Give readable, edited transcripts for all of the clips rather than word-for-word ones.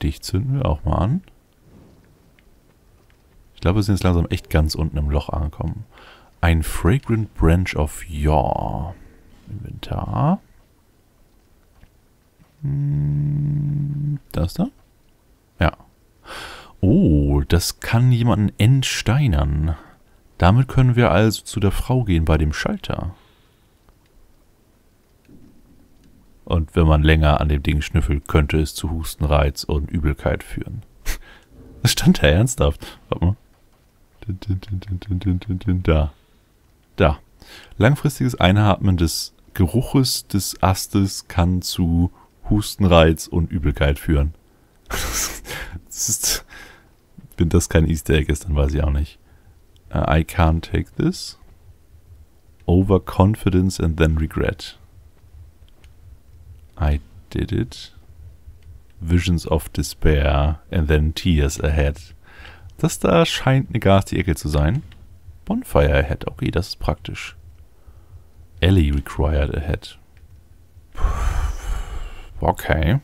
Dich zünden wir auch mal an. Ich glaube, wir sind jetzt langsam echt ganz unten im Loch angekommen. Ein Fragrant Branch of Yaw. Inventar. Das da? Ja. Oh, das kann jemanden entsteinern. Damit können wir also zu der Frau gehen bei dem Schalter. Und wenn man länger an dem Ding schnüffelt, könnte es zu Hustenreiz und Übelkeit führen. Das stand da ernsthaft. Warte mal. Da. Da. Langfristiges Einatmen des Geruches des Astes kann zu Hustenreiz und Übelkeit führen. Wenn das kein Easter Egg ist, dann weiß ich auch nicht. I can't take this. Overconfidence and then regret. I did it. Visions of despair and then tears ahead. Das da scheint eine garstige Ecke zu sein. Bonfire ahead. Okay, das ist praktisch. Alley required ahead. Okay.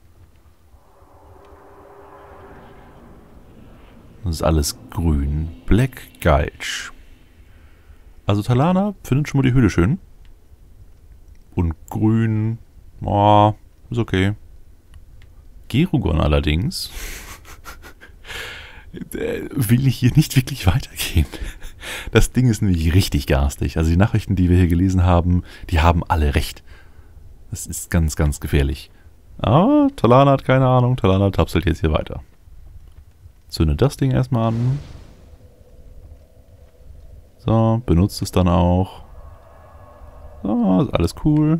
Das ist alles grün. Black Gulch. Also Talana findet schon mal die Höhle schön. Und grün, oh, ist okay. Gerugon allerdings will ich hier nicht wirklich weitergehen. Das Ding ist nämlich richtig garstig. Also die Nachrichten, die wir hier gelesen haben, die haben alle recht. Das ist ganz, ganz gefährlich. Aber Talana hat keine Ahnung. Talana tapselt jetzt hier weiter. Zündet das Ding erstmal an. So, benutzt es dann auch. So, ist alles cool.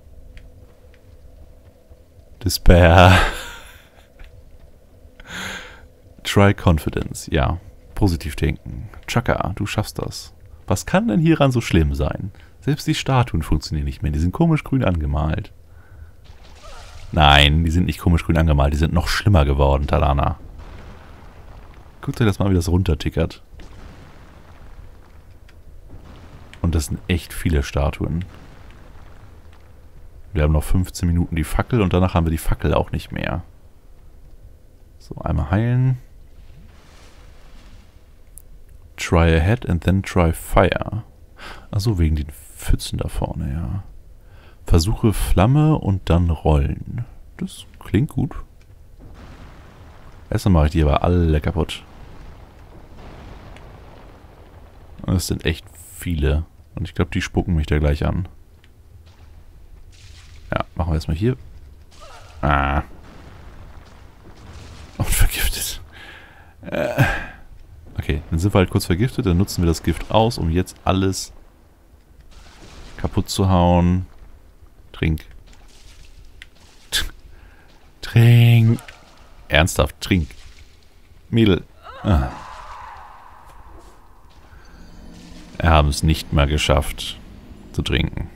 Despair. Try Confidence, ja. Positiv denken. Chaka, du schaffst das. Was kann denn hieran so schlimm sein? Selbst die Statuen funktionieren nicht mehr. Die sind komisch grün angemalt. Nein, die sind nicht komisch grün angemalt. Die sind noch schlimmer geworden, Talana. Guckt euch das mal, wie das runtertickert. Und das sind echt viele Statuen. Wir haben noch 15 Minuten die Fackel und danach haben wir die Fackel auch nicht mehr. So, einmal heilen. Try ahead and then try fire. Achso, wegen den Pfützen da vorne, ja. Versuche Flamme und dann rollen. Das klingt gut. Erstmal mache ich die aber alle kaputt. Das sind echt viele. Und ich glaube, die spucken mich da gleich an. Ja, machen wir erstmal hier. Ah. Und vergiftet. Okay, dann sind wir halt kurz vergiftet. Dann nutzen wir das Gift aus, um jetzt alles kaputt zu hauen. Trink. Trink. Ernsthaft, trink. Mädel. Ah. Wir haben es nicht mal geschafft zu trinken.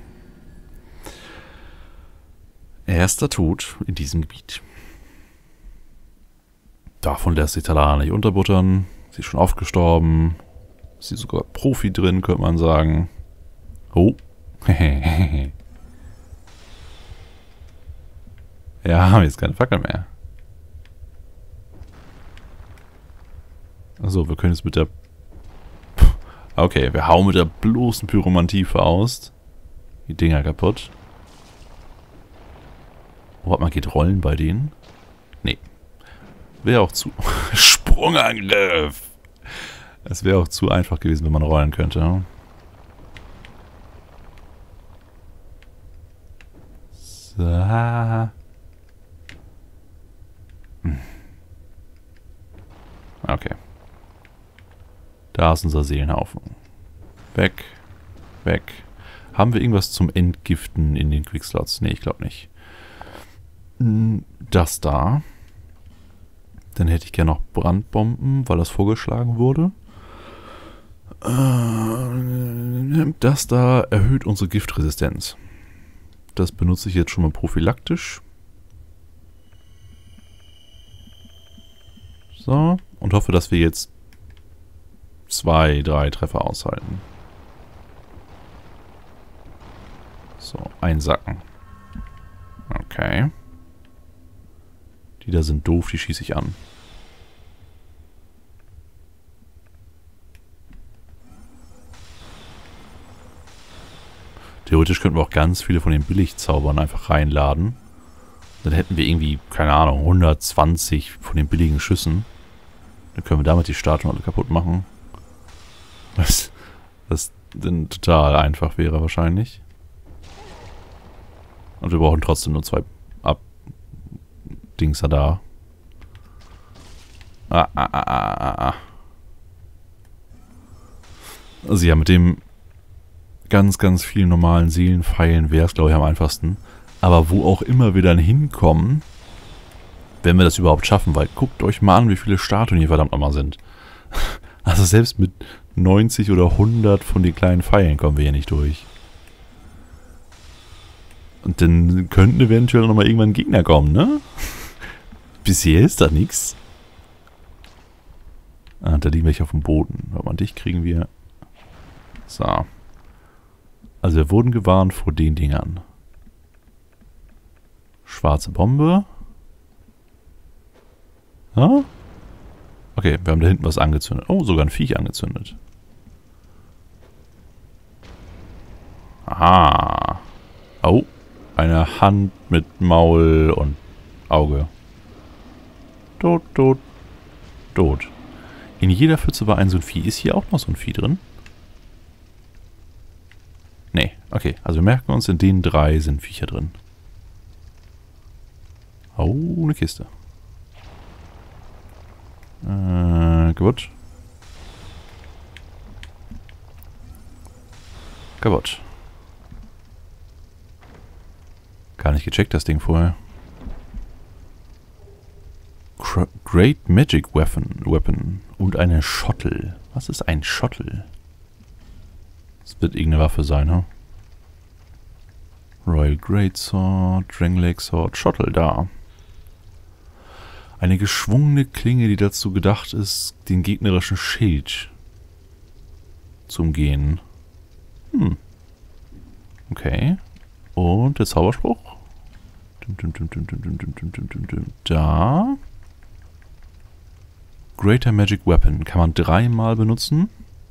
Erster Tod in diesem Gebiet. Davon lässt sich Talana nicht unterbuttern. Sie ist schon oft gestorben. Sie ist sogar Profi drin, könnte man sagen. Oh. Ja, haben jetzt keine Fackel mehr. Achso, wir können jetzt mit der... Okay, wir hauen mit der bloßen Pyromantie Faust die Dinger kaputt. Oh, warte mal, geht Rollen bei denen? Nee. Wäre auch zu... Sprungangriff! Es wäre auch zu einfach gewesen, wenn man rollen könnte. So. Okay. Da ist unser Seelenhaufen. Weg. Weg. Haben wir irgendwas zum Entgiften in den Quickslots? Nee, ich glaube nicht. Das da. Dann hätte ich gerne noch Brandbomben, weil das vorgeschlagen wurde. Das da erhöht unsere Giftresistenz. Das benutze ich jetzt schon mal prophylaktisch. So. Und hoffe, dass wir jetzt 2, 3 Treffer aushalten. So, einsacken. Okay. Die da sind doof, die schieße ich an. Theoretisch könnten wir auch ganz viele von den Billigzaubern einfach reinladen. Dann hätten wir irgendwie, keine Ahnung, 120 von den billigen Schüssen. Dann können wir damit die Statuen alle kaputt machen. Was dann total einfach wäre wahrscheinlich. Und wir brauchen trotzdem nur 2 Dingser da. Also ja, mit dem ganz, ganz vielen normalen Seelenpfeilen wäre es, glaube ich, am einfachsten. Aber wo auch immer wir dann hinkommen, wenn wir das überhaupt schaffen, weil guckt euch mal an, wie viele Statuen hier verdammt nochmal sind. Also selbst mit 90 oder 100 von den kleinen Pfeilen kommen wir hier nicht durch. Und dann könnten eventuell nochmal irgendwann Gegner kommen, ne? Bisher ist da nichts. Ah, da liegen welche auf dem Boden. Warte mal, dich kriegen wir. So. Also wir wurden gewarnt vor den Dingern. Schwarze Bombe. Ja? Okay, wir haben da hinten was angezündet. Oh, sogar ein Viech angezündet. Aha. Oh, eine Hand mit Maul und Auge. Tot, tot, tot. In jeder Pfütze war so ein Vieh. Ist hier auch noch so ein Vieh drin? Nee, okay. Also wir merken uns, in den 3 sind Viecher drin. Oh, eine Kiste. Kaputt. Kaputt. Gar nicht gecheckt, das Ding vorher. Great Magic Weapon. Und eine Schottel. Was ist ein Schottel? Das wird irgendeine Waffe sein, ne? Royal Greatsword, Drangleic Sword, Schottel, da. Eine geschwungene Klinge, die dazu gedacht ist, den gegnerischen Schild zu umgehen. Okay. Und der Zauberspruch. Da. Greater Magic Weapon. Kann man 3-mal benutzen.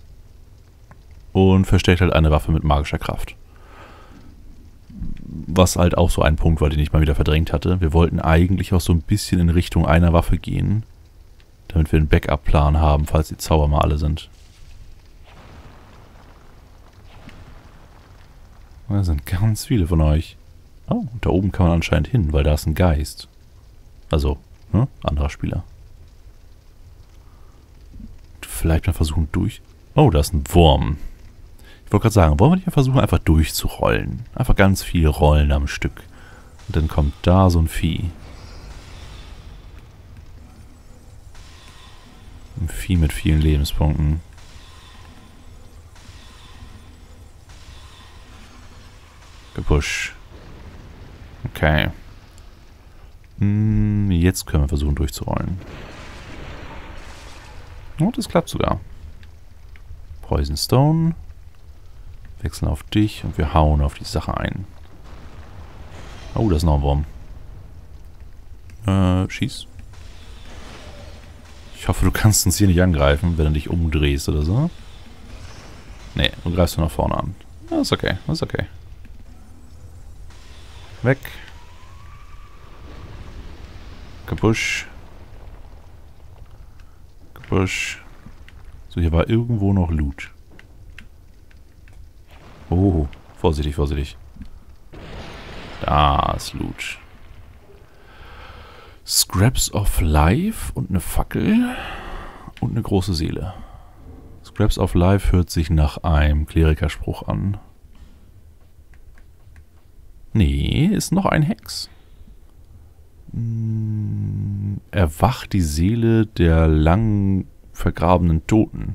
Und verstärkt halt eine Waffe mit magischer Kraft. Was halt auch so ein Punkt war, den ich mal wieder verdrängt hatte. Wir wollten eigentlich auch so ein bisschen in Richtung einer Waffe gehen. Damit wir einen Backup-Plan haben, falls die Zauber mal alle sind. Da sind ganz viele von euch. Oh, und da oben kann man anscheinend hin, weil da ist ein Geist. Also, ne? Anderer Spieler. Vielleicht mal versuchen durch... Oh, da ist ein Wurm. Ich wollte gerade sagen, wollen wir nicht mal versuchen, einfach durchzurollen? Einfach ganz viel rollen am Stück. Und dann kommt da so ein Vieh. Ein Vieh mit vielen Lebenspunkten. Gepusht. Okay. Jetzt können wir versuchen durchzurollen. Und es klappt sogar. Poison Stone. Wechseln auf dich und wir hauen auf die Sache ein. Oh, da ist noch ein Wurm. Schieß. Ich hoffe, du kannst uns hier nicht angreifen, wenn du dich umdrehst oder so. Nee, du greifst nur nach vorne an. Ja, ist okay, ist okay. Weg. Kapusch. Kapusch. So, hier war irgendwo noch Loot. Oh, vorsichtig, vorsichtig. Da ist Loot. Scraps of Life und eine Fackel und eine große Seele. Scraps of Life hört sich nach einem Klerikerspruch an. Nee, ist noch ein Hex. Erwacht die Seele der lang vergrabenen Toten.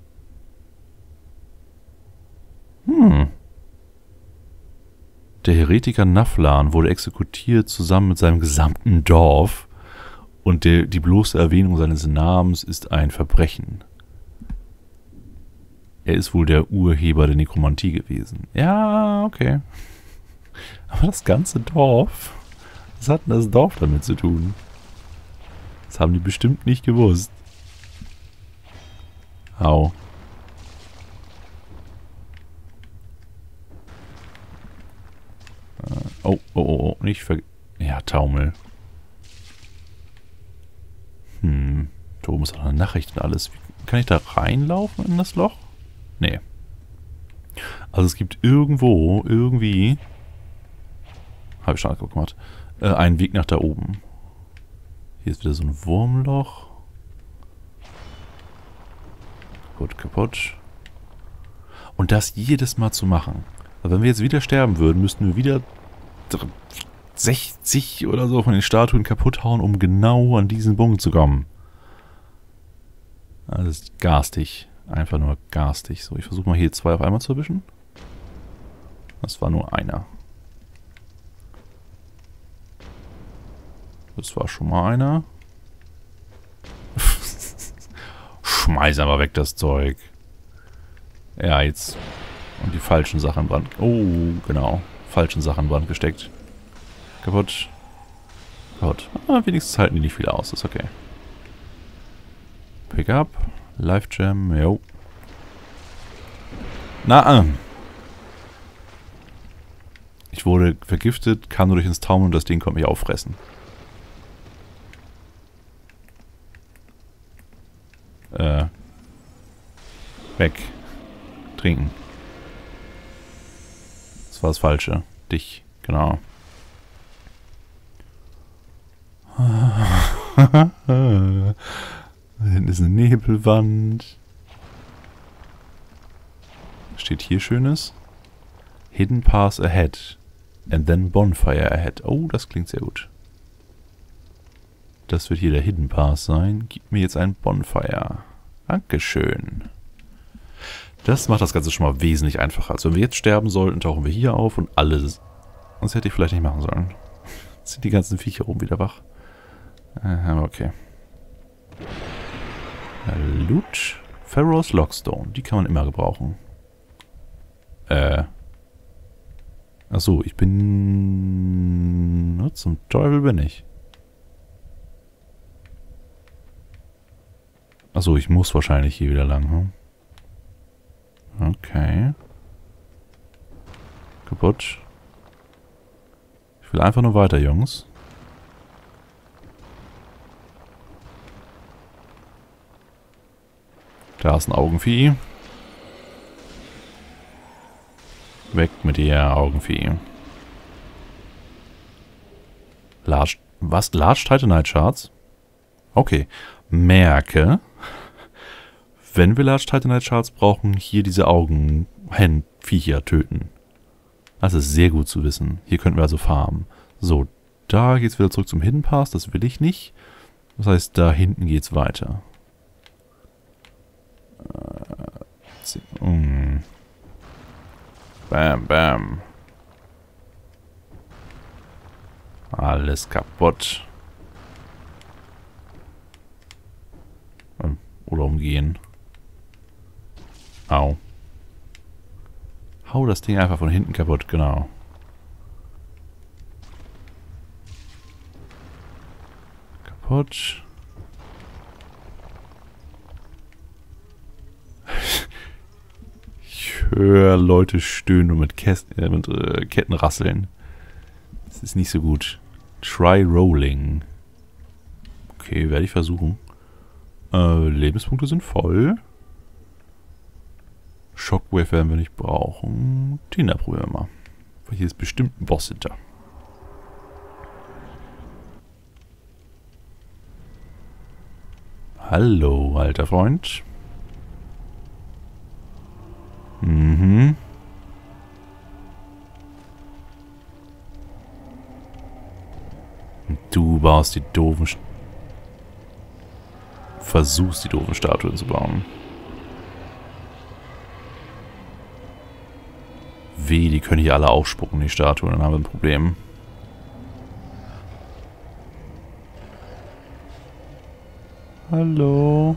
Der Heretiker Naflan wurde exekutiert zusammen mit seinem gesamten Dorf und die bloße Erwähnung seines Namens ist ein Verbrechen. Er ist wohl der Urheber der Nekromantie gewesen. Ja, okay. Aber das ganze Dorf? Was hat denn das Dorf damit zu tun? Das haben die bestimmt nicht gewusst. Au. Oh, oh, oh, oh, nicht ver... Ja, Taumel. Da oben ist auch eine Nachricht und alles. Kann ich da reinlaufen in das Loch? Nee. Also es gibt irgendwo, irgendwie... Habe ich schon angeguckt, einen Weg nach da oben. Hier ist wieder so ein Wurmloch. Kaputt, kaputt. Und das jedes Mal zu machen. Also wenn wir jetzt wieder sterben würden, müssten wir wieder 60 oder so von den Statuen kaputt hauen, um genau an diesen Punkt zu kommen. Das ist garstig. Einfach nur garstig. So, ich versuche mal hier 2 auf einmal zu erwischen. Das war nur einer. Das war schon mal einer. Schmeiß aber weg das Zeug. Ja, jetzt. Und die falschen Sachen in Brand. Oh, genau. Falschen Sachen in Brand gesteckt. Kaputt. Kaputt. Ah, wenigstens halten die nicht viel aus. Ist okay. Pickup. Life Gem. Jo. Na, ich wurde vergiftet, kam nur durch ins Taumeln und das Ding konnte mich auffressen. Weg. Trinken. Das war das Falsche. Dich. Genau. Da hinten ist eine Nebelwand. Was steht hier Schönes? Hidden Path ahead. And then Bonfire ahead. Oh, das klingt sehr gut. Das wird hier der Hidden Path sein. Gib mir jetzt ein Bonfire. Dankeschön. Das macht das Ganze schon mal wesentlich einfacher. Also wenn wir jetzt sterben sollten, tauchen wir hier auf und alles. Das hätte ich vielleicht nicht machen sollen. Jetzt sind die ganzen Viecher oben wieder wach. Aber okay. Loot. Pharaoh's Lockstone. Die kann man immer gebrauchen. Achso, ich bin... Na, zum Teufel bin ich. Achso, ich muss wahrscheinlich hier wieder lang, hm? Okay. Kaputt. Ich will einfach nur weiter, Jungs. Da ist ein Augenvieh. Weg mit dir, Augenvieh. Was? Large Titanite Shards? Okay. Merke, wenn wir Large Titanite Shards brauchen, hier diese Augenviecher töten. Das ist sehr gut zu wissen. Hier könnten wir also farmen. So, da geht's wieder zurück zum Hidden Path. Das will ich nicht. Das heißt, da hinten geht's weiter. Bam, bam. Alles kaputt. Oder umgehen. Au. Hau das Ding einfach von hinten kaputt, genau. Kaputt. Ich höre Leute stöhnen und mit Ketten rasseln. Das ist nicht so gut. Try Rolling. Okay, werde ich versuchen. Lebenspunkte sind voll. Shockwave werden wir nicht brauchen. Tina probieren wir mal. Weil hier ist bestimmt ein Boss hinter. Hallo, alter Freund. Mhm. Du baust die doofen... Versuchst die doofen Statuen zu bauen. Weh, die können hier alle ausspucken, die Statuen, dann haben wir ein Problem. Hallo?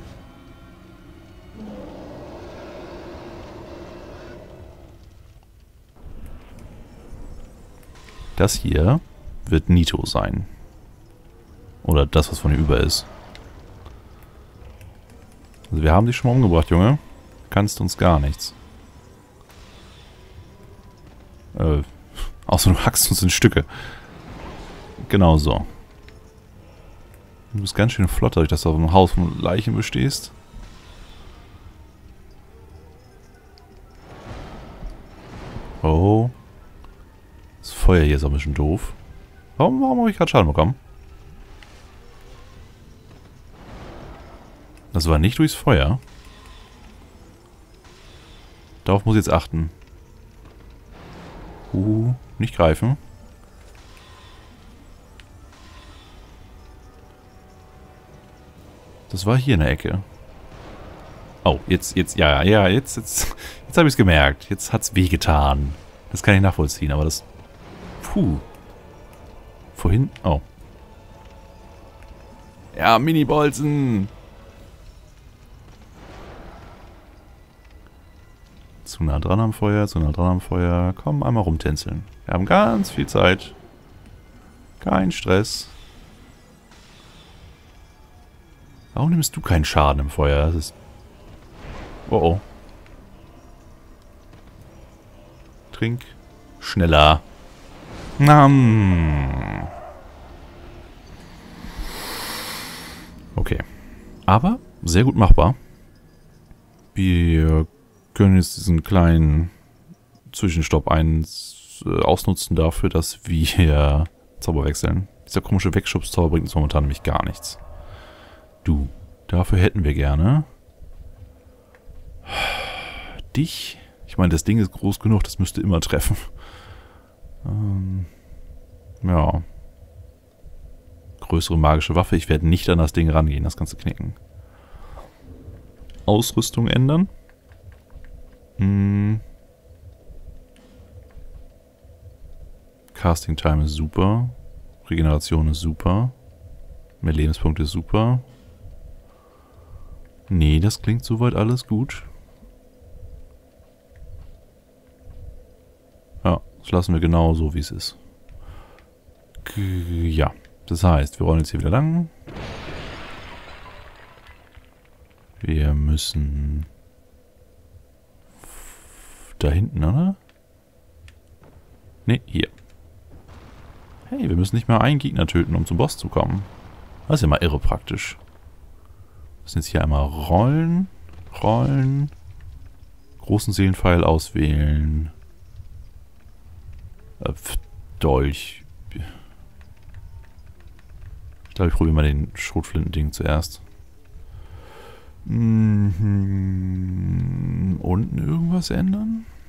Das hier wird Nito sein. Oder das, was von ihm über ist. Also wir haben dich schon mal umgebracht, Junge. Kannst uns gar nichts. Außer du hackst uns in Stücke. Genau so. Du bist ganz schön flott, dadurch, dass du auf einem Haus von Leichen bestehst. Oh. Das Feuer hier ist auch ein bisschen doof. Warum habe ich gerade Schaden bekommen? Das war nicht durchs Feuer. Darauf muss ich jetzt achten. Nicht greifen. Das war hier in der Ecke. Oh, jetzt habe ich es gemerkt. Jetzt hat's wehgetan. Das kann ich nachvollziehen, aber das... Puh. Vorhin... Oh. Ja, Mini-Bolzen! Zu nah dran am Feuer, zu nah dran am Feuer. Komm, einmal rumtänzeln. Wir haben ganz viel Zeit. Kein Stress. Warum nimmst du keinen Schaden im Feuer? Das ist... Oh oh. Trink. Schneller. Okay. Aber sehr gut machbar. Wir können jetzt diesen kleinen Zwischenstopp ausnutzen dafür, dass wir Zauber wechseln. Dieser komische Wegschubszauber bringt uns momentan nämlich gar nichts. Du, dafür hätten wir gerne dich. Ich meine, das Ding ist groß genug, das müsste immer treffen. Ja. Größere magische Waffe. Ich werde nicht an das Ding rangehen, das kannst du knicken. Ausrüstung ändern. Casting Time ist super. Regeneration ist super. Mehr Lebenspunkte ist super. Nee, das klingt soweit alles gut. Ja, das lassen wir genau so, wie es ist. Ja, das heißt, wir rollen jetzt hier wieder lang. Wir müssen... Da hinten, oder? Ne, hier. Hey, wir müssen nicht mal einen Gegner töten, um zum Boss zu kommen. Das ist ja mal irre praktisch. Wir müssen jetzt hier einmal rollen. Rollen. Großen Seelenpfeil auswählen. Dolch. Ich glaube, ich probiere mal den Schrotflintending zuerst. Unten irgendwas ändern?